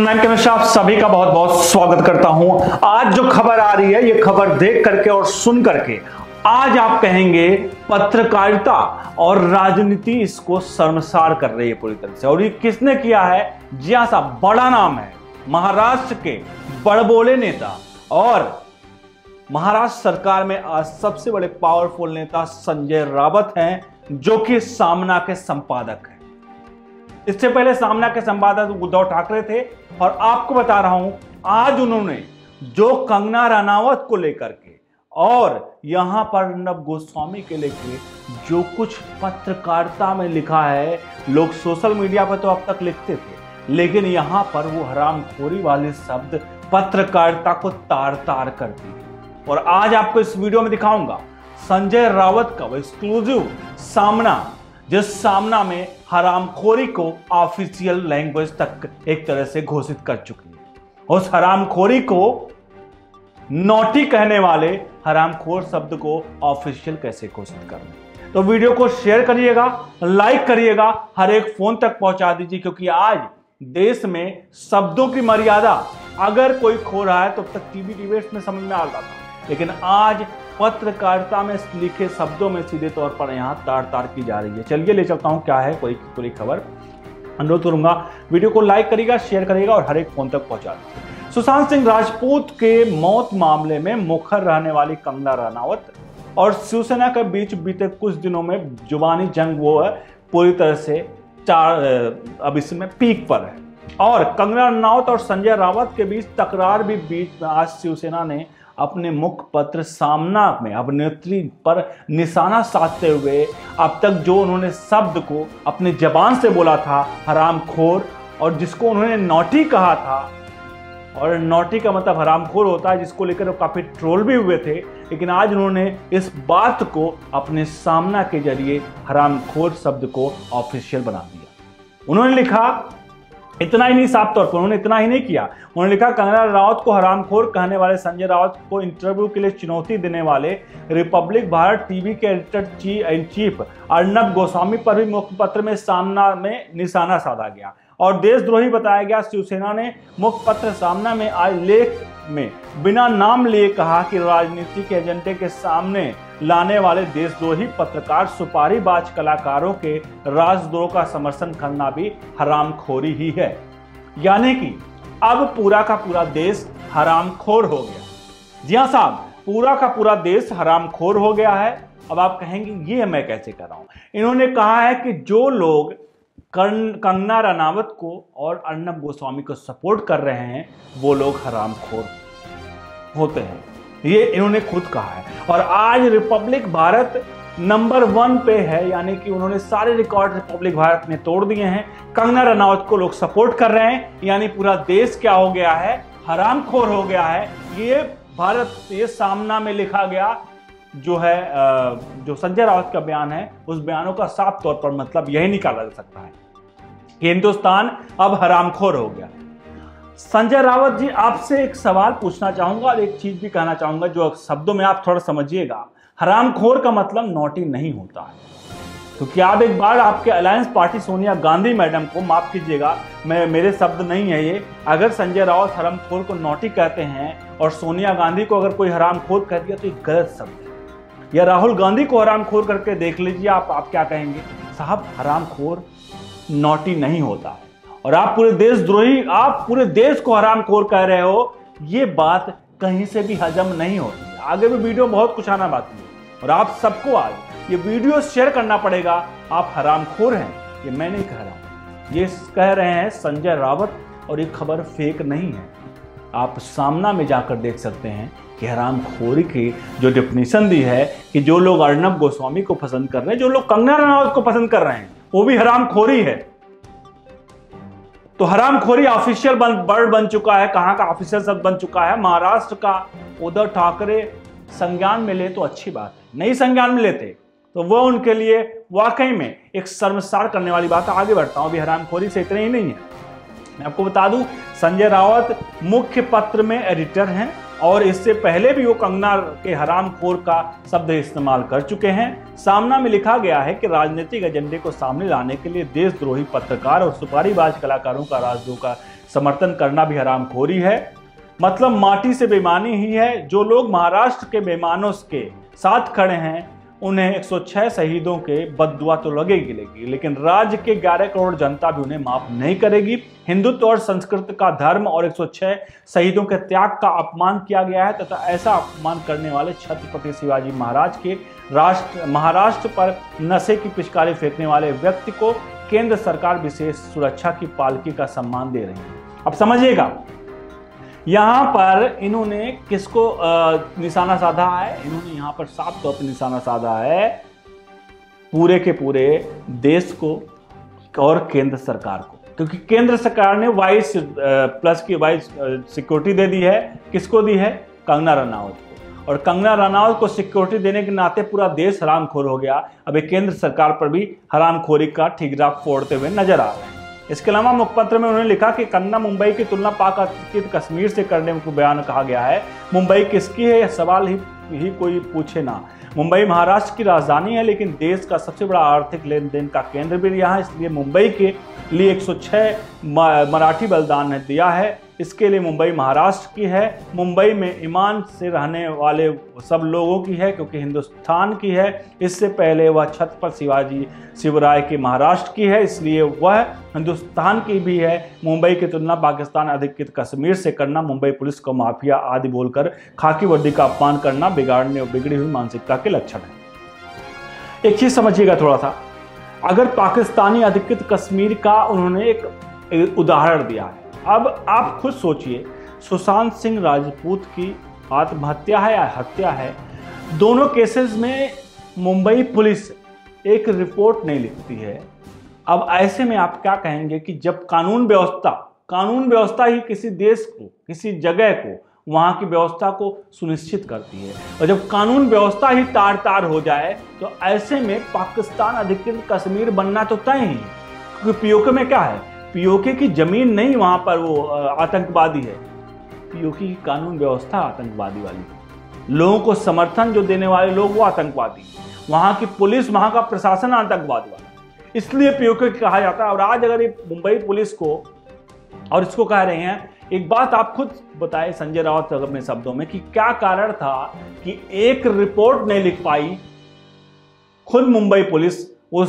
मैं कनिष्ठ आप सभी का बहुत बहुत स्वागत करता हूं। आज जो खबर आ रही है ये खबर देख करके और सुन करके आज आप कहेंगे पत्रकारिता और राजनीति इसको शर्मसार कर रही है पूरी तरह से। और ये किसने किया है? जी हां साहब, बड़ा नाम है, महाराष्ट्र के बड़बोले नेता और महाराष्ट्र सरकार में आज सबसे बड़े पावरफुल नेता संजय रावत हैं, जो कि सामना के संपादक हैं। इससे पहले सामना के संपादक उद्धव ठाकरे थे। और आपको बता रहा हूं, आज उन्होंने जो कंगना रनावत को लेकर के और यहां पर अर्नब गोस्वामी के लेके जो कुछ पत्रकारिता में लिखा है, लोग सोशल मीडिया पर तो अब तक लिखते थे, लेकिन यहां पर वो हरामखोरी वाले शब्द पत्रकारिता को तार तार करती है। और आज आपको इस वीडियो में दिखाऊंगा संजय रावत का वो एक्सक्लूसिव सामना, जिस सामना में हरामखोरी को ऑफिशियल लैंग्वेज तक एक तरह से घोषित कर चुकी है। उस हरामखोरी को नॉटी कहने वाले हरामखोर शब्द को ऑफिशियल कैसे घोषित करना। तो वीडियो को शेयर करिएगा, लाइक करिएगा, हर एक फोन तक पहुंचा दीजिए, क्योंकि आज देश में शब्दों की मर्यादा अगर कोई खो रहा है तो अब तक टीवी डिबेट्स में समझ में आ रहा था, लेकिन आज पत्रकारिता में लिखे शब्दों में सीधे तौर पर यहां तार तार की जा रही है। चलिए ले चलता हूं क्या है पूरी खबर। अनुरोध करूंगा वीडियो को लाइक करिएगा, शेयर करिएगा और हर एक फोन तक पहुंचा दीजिए। सुशांत सिंह राजपूत के मौत मामले में मुखर रहने वाली कंगना रनावत और शिवसेना के बीच बीते कुछ दिनों में जुबानी जंग वो है पूरी तरह से अब इसमें पीक पर है। और कंगना रनावत और संजय रावत के बीच तकरार भी बीच में आज शिवसेना ने अपने मुखपत्र सामना में अभिनेत्री पर निशाना साधते हुए अब तक जो उन्होंने शब्द को अपने जबान से बोला था हरामखोर, और जिसको उन्होंने नॉटी कहा था, और नॉटी का मतलब हरामखोर होता है, जिसको लेकर वो काफी ट्रोल भी हुए थे, लेकिन आज उन्होंने इस बात को अपने सामना के जरिए हरामखोर शब्द को ऑफिशियल बना दिया। उन्होंने लिखा, इतना ही नहीं, साफ तौर पर उन्होंने इतना ही नहीं किया, उन्होंने लिखा कंगना रावत को हरामखोर कहने वाले संजय रावत को इंटरव्यू के लिए चुनौती देने वाले रिपब्लिक भारत टीवी के editor in chief Arnab Goswami पर भी मुखपत्र में सामना में निशाना साधा गया और देशद्रोही बताया गया। शिवसेना ने मुखपत्र सामना में आए लेख में बिना नाम लिए कहा कि राजनीति के एजेंडे के सामने लाने वाले देशद्रोही पत्रकार सुपारीबाज कलाकारों के राजद्रोह का समर्थन करना भी हरामखोरी ही है। यानी कि अब पूरा का पूरा देश हरामखोर हो गया। जी हां साहब, पूरा का पूरा देश हरामखोर हो गया है। अब आप कहेंगे ये मैं कैसे कर रहा हूं? इन्होंने कहा है कि जो लोग कंगना रनावत को और अर्नब गोस्वामी को सपोर्ट कर रहे हैं वो लोग हरामखोर होते हैं, ये इन्होंने खुद कहा है। और आज रिपब्लिक भारत नंबर 1 पे है, यानी कि उन्होंने सारे रिकॉर्ड रिपब्लिक भारत ने तोड़ दिए हैं। कंगना रनावत को लोग सपोर्ट कर रहे हैं, यानी पूरा देश क्या हो गया है? हरामखोर हो गया है। ये भारत, ये सामना में लिखा गया जो है, जो संजय रावत का बयान है, उस बयानों का साफ तौर पर मतलब यही निकाला जा सकता है कि हिंदुस्तान अब हरामखोर हो गया। संजय रावत जी, आपसे एक सवाल पूछना चाहूंगा और एक चीज भी कहना चाहूंगा जो शब्दों में आप थोड़ा समझिएगा। हरामखोर का मतलब नॉटी नहीं होता है, क्योंकि आप एक बार आपके alliance party Sonia Gandhi madam को, माफ कीजिएगा मेरे शब्द नहीं है ये, अगर संजय रावत हरामखोर को नॉटी कहते हैं और सोनिया गांधी को अगर कोई हरामखोर कह दिया तो ये गलत शब्द है। या राहुल गांधी को हरामखोर करके देख लीजिए, आप क्या कहेंगे? साहब, हरामखोर नॉटी नहीं होता है। और आप पूरे देशद्रोही, आप पूरे देश को हरामखोर कह रहे हो, ये बात कहीं से भी हजम नहीं होती है। आगे भी वीडियो बहुत कुछ आना बाकी है और आप सबको आज ये वीडियो शेयर करना पड़ेगा। आप हरामखोर हैं, ये मैं नहीं कह रहा हूं, ये कह रहे हैं संजय रावत, और ये खबर फेक नहीं है। आप सामना में जाकर देख सकते हैं कि हरामखोरी की जो डेफिनेशन दी है कि जो लोग अर्नब गोस्वामी को पसंद कर रहे हैं, जो लोग कंगना रनावत को पसंद कर रहे हैं, वो भी हरामखोरी है। तो हरामखोरी ऑफिशियल वर्ड बन चुका है। कहां का ऑफिशियल शब्द बन चुका है? महाराष्ट्र का। उद्धव ठाकरे संज्ञान में ले तो अच्छी बात है, नहीं संज्ञान में लेते तो वो उनके लिए वाकई में एक शर्मसार करने वाली बात है। आगे बढ़ता हूं, अभी हरामखोरी से इतने ही नहीं है। मैं आपको बता दूं, संजय रावत मुख्य पत्र में एडिटर हैं और इससे पहले भी वो कंगना के हरामखोर का शब्द इस्तेमाल कर चुके हैं। सामना में लिखा गया है कि राजनीतिक एजेंडे को सामने लाने के लिए देशद्रोही पत्रकार और सुपारीबाज कलाकारों का राजद्रोह का समर्थन करना भी हरामखोरी है। मतलब माटी से बेईमानी ही है। जो लोग महाराष्ट्र के बेईमानों के साथ खड़े हैं उन्हें 106 शहीदों के बद्दुआ तो लगेगी, लेकिन राज्य के 11 करोड़ जनता भी उन्हें माफ नहीं करेगी। हिंदुत्व और संस्कृति का धर्म और 106 शहीदों के त्याग का अपमान किया गया है तथा ऐसा अपमान करने वाले छत्रपति शिवाजी महाराज के महाराष्ट्र पर नशे की पिचकारी फेंकने वाले व्यक्ति को केंद्र सरकार विशेष सुरक्षा की पालकी का सम्मान दे रही है। अब समझिएगा यहां पर इन्होंने किसको निशाना साधा है। इन्होंने यहां पर साफ तौर पर निशाना साधा है पूरे के पूरे देश को और केंद्र सरकार को, क्योंकि केंद्र सरकार ने वाइस प्लस की वाइस सिक्योरिटी दे दी है। किसको दी है? कंगना रनावत को। और कंगना रनावत को सिक्योरिटी देने के नाते पूरा देश हरामखोर हो गया। अब केंद्र सरकार पर भी हरामखोरी का ठिकरा फोड़ते हुए नजर आ रहे हैं। इसके अलावा मुखपत्र में उन्होंने लिखा कि कंगना मुंबई की तुलना पाक अधिकृत कश्मीर से करने को बयान कहा गया है। मुंबई किसकी है यह सवाल ही कोई पूछे ना। मुंबई महाराष्ट्र की राजधानी है, लेकिन देश का सबसे बड़ा आर्थिक लेन देन का केंद्र भी रहा है। इसलिए मुंबई के लिए 106 मराठी बलिदान ने दिया है। इसके लिए मुंबई महाराष्ट्र की है। मुंबई में ईमान से रहने वाले सब लोगों की है, क्योंकि हिंदुस्तान की है। इससे पहले वह छत्रपति शिवाजी शिवराय के महाराष्ट्र की है, इसलिए वह हिंदुस्तान की भी है। मुंबई की तुलना पाकिस्तान अधिकृत कश्मीर से करना, मुंबई पुलिस को माफिया आदि बोलकर खाकी वर्दी का अपमान करना बिगाड़ने और बिगड़ी हुई मानसिकता के लक्षण है। एक चीज समझिएगा थोड़ा सा, अगर पाकिस्तानी अधिकृत कश्मीर का उन्होंने एक उदाहरण दिया है। अब आप खुद सोचिए, सुशांत सिंह राजपूत की आत्महत्या है या हत्या है, दोनों केसेस में मुंबई पुलिस एक रिपोर्ट नहीं लिखती है। अब ऐसे में आप क्या कहेंगे कि जब कानून व्यवस्था ही किसी देश को, किसी जगह को, वहां की व्यवस्था को सुनिश्चित करती है, और जब कानून व्यवस्था ही तार तार हो जाए तो ऐसे में पाकिस्तान अधिकृत कश्मीर बनना तो तय ही है। क्योंकि पीओके में क्या है? पीओके की जमीन नहीं वहां पर वो आतंकवादी है, पीओके की कानून व्यवस्था आतंकवादी वाली, लोगों को समर्थन जो देने वाले लोग वो आतंकवादी, वहां की पुलिस, वहां का प्रशासन आतंकवादी वाला, इसलिए पीओके कहा जाता है। और आज अगर ये मुंबई पुलिस को और इसको कह रहे हैं, एक बात आप खुद बताएं संजय राउत अपने शब्दों में कि क्या कारण था कि एक रिपोर्ट नहीं लिख पाई खुद मुंबई पुलिस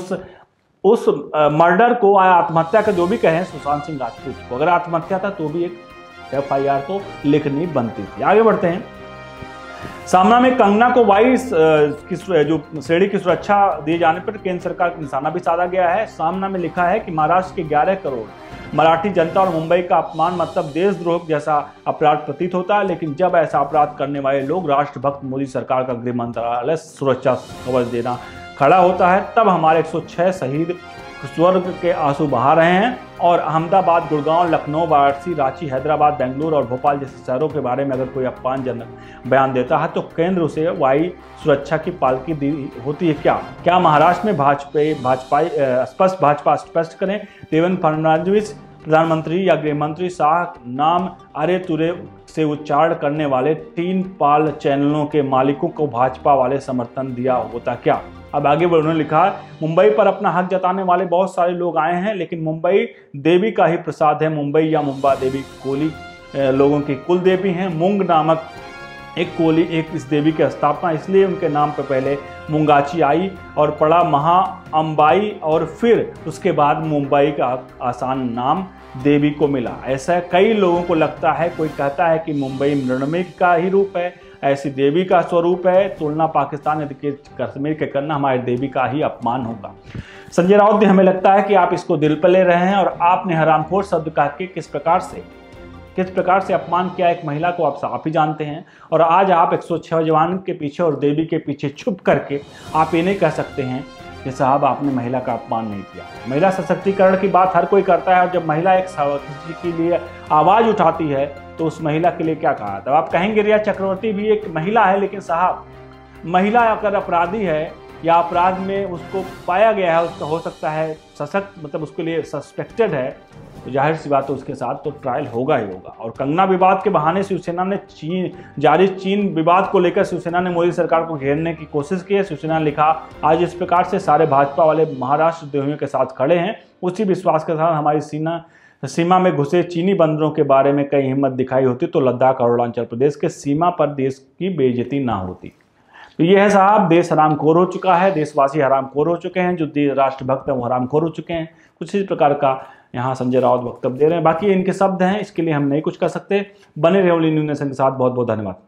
उस मर्डर को, आत्महत्या का जो भी कहें सुशांत सिंह राजपूत को, अगर आत्महत्या था तो भी एक FIR तो लिखनी बनती थी। आगे बढ़ते हैं। सामना में कंगना को वाइस जो श्रेणी की सुरक्षा दिए जाने पर केंद्र सरकार का निशाना भी साधा गया है। सामना में लिखा है कि महाराष्ट्र के 11 करोड़ मराठी जनता और मुंबई का अपमान मतलब देशद्रोह जैसा अपराध प्रतीत होता है, लेकिन जब ऐसा अपराध करने वाले लोग राष्ट्रभक्त मोदी सरकार का गृह मंत्रालय सुरक्षा कवच देना खड़ा होता है, तब हमारे 106 शहीद स्वर्ग के आंसू बहा रहे हैं। और अहमदाबाद, गुड़गांव, लखनऊ, वाराणसी, रांची, हैदराबाद, बेंगलुरु और भोपाल जैसे शहरों के बारे में अगर कोई अपमानजनक बयान देता है तो केंद्र उसे वायु सुरक्षा की पालकी दी होती है। क्या महाराष्ट्र में भाजपा स्पष्ट करें, देवेंद्र फडणवीस प्रधानमंत्री या गृहमंत्री शाह नाम अरे तुरे से उच्चारण करने वाले 3 पाल चैनलों के मालिकों को भाजपा वाले समर्थन दिया होता क्या? अब आगे उन्होंने लिखा, मुंबई पर अपना हक जताने वाले बहुत सारे लोग आए हैं, लेकिन मुंबई देवी का ही प्रसाद है। मुंबई या मुंबा देवी कोली लोगों की कुल देवी हैं। मूंग नामक एक कोली एक इस देवी की स्थापना, इसलिए उनके नाम पर पहले मुंगाची आई और पड़ा महा अंबाई और फिर उसके बाद मुंबई का आसान नाम देवी को मिला। ऐसा कई लोगों को लगता है, कोई कहता है कि मुंबई मृण्मयी का ही रूप है, ऐसी देवी का स्वरूप है। तुलना पाकिस्तान अधिकृत कश्मीर के करना हमारी देवी का ही अपमान होगा। संजय राउत हमें लगता है कि आप इसको दिल पर ले रहे हैं और आपने हरामखोर शब्द कह के किस प्रकार से अपमान किया एक महिला को आप ही जानते हैं। और आज आप 106 जवान के पीछे और देवी के पीछे छुप करके आप ये नहीं कह सकते हैं कि साहब आपने महिला का अपमान नहीं किया। महिला सशक्तिकरण की बात हर कोई करता है, और जब महिला एक किसी के लिए आवाज़ उठाती है तो उस महिला के लिए क्या कहा था? आप कहेंगे रिया चक्रवर्ती भी एक महिला है, लेकिन साहब महिला अगर अपराधी है या अपराध में उसको पाया गया है, उसका हो सकता है सशक्त, मतलब उसके लिए सस्पेक्टेड है, तो जाहिर सी बात है उसके साथ तो ट्रायल होगा ही होगा। और कंगना विवाद के बहाने शिवसेना ने चीन विवाद को लेकर शिवसेना ने मोदी सरकार को घेरने की कोशिश की है। शिवसेना ने लिखा, आज इस प्रकार से सारे भाजपा वाले महाराष्ट्र द्रोहियों के साथ खड़े हैं, उसी विश्वास के साथ हमारी सीमा में घुसे चीनी बंदरों के बारे में कई हिम्मत दिखाई होती तो लद्दाख और अरुणाचल प्रदेश के सीमा पर देश की बेइज्जती ना होती। तो ये है साहब, देश हरामखोर हो चुका है, देशवासी हरामखोर हो चुके हैं, जो राष्ट्रभक्त हैं वो हरामखोर हो चुके हैं। कुछ इस प्रकार का यहाँ संजय राउत वक्तव्य दे रहे हैं। बाकी इनके शब्द हैं, इसके लिए हम नहीं कुछ कर सकते। बने रहे ओनली न्यूज़ नेशन के साथ। बहुत बहुत धन्यवाद।